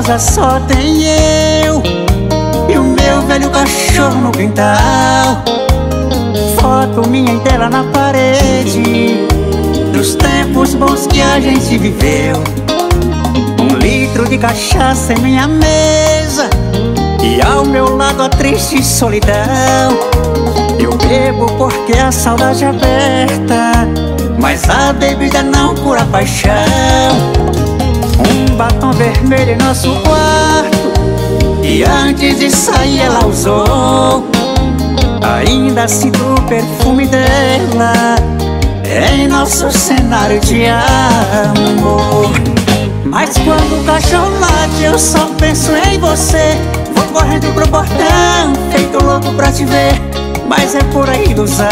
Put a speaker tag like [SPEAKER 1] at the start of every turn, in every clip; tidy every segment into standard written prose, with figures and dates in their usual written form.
[SPEAKER 1] casa só tem eu e o meu velho cachorro no quintal. Foto minha e dela na parede, dos tempos bons que a gente viveu. 1 litro de cachaça em minha mesa e ao meu lado a triste solidão. Eu bebo porque a saudade é aberta, mas a bebida não cura a paixão. Um batom vermelho em nosso quarto e antes de sair ela usou. Ainda sinto o perfume dela em nosso cenário de amor. Mas quando o cachorro late eu só penso em você. Vou correndo pro portão, feito louco pra te ver, mas é pura ilusão.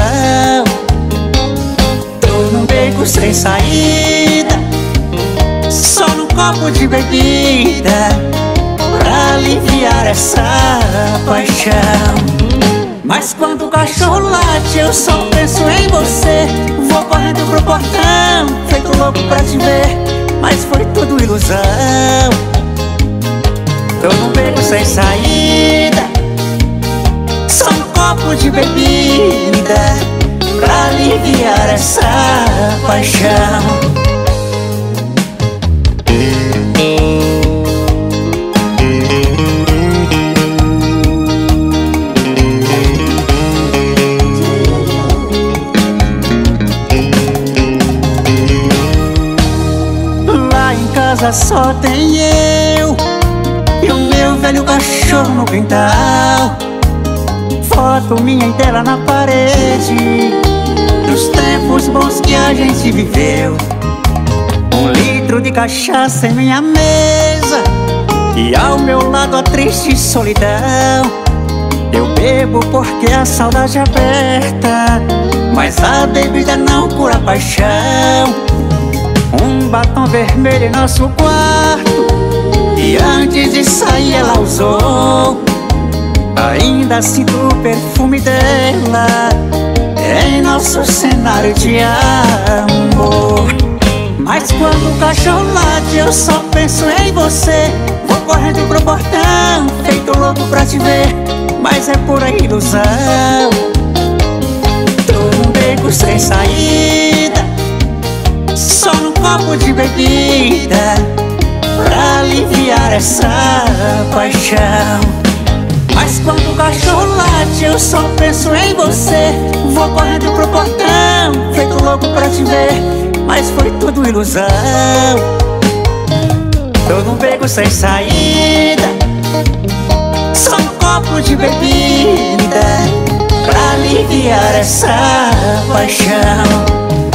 [SPEAKER 1] Tô num beco sem saída, só num copo de bebida pra aliviar essa paixão. Mas quando o cachorro late eu só penso em você. Vou correndo pro portão, feito louco pra te ver, mas foi tudo ilusão. Tô num beco sem saída, só um copo de bebida pra aliviar essa paixão. Só tem eu e o meu velho cachorro no quintal. Foto minha e dela na parede, dos tempos bons que a gente viveu. 1 litro de cachaça em minha mesa e ao meu lado a triste solidão. Eu bebo porque a saudade é aberta, mas a bebida não cura a paixão. Um batom vermelho em nosso quarto e antes de sair ela usou. Ainda sinto o perfume dela em nosso cenário de amor. Mas quando o cachorro late eu só penso em você. Vou correndo pro portão, feito louco pra te ver, mas é pura ilusão. Tô num beco sem saída, só num copo de bebida pra aliviar essa paixão. Mas quando o cachorro late eu só penso em você. Vou correndo pro portão, feito louco pra te ver, mas foi tudo ilusão. Tô num beco sem saída, só um copo de bebida pra aliviar essa paixão.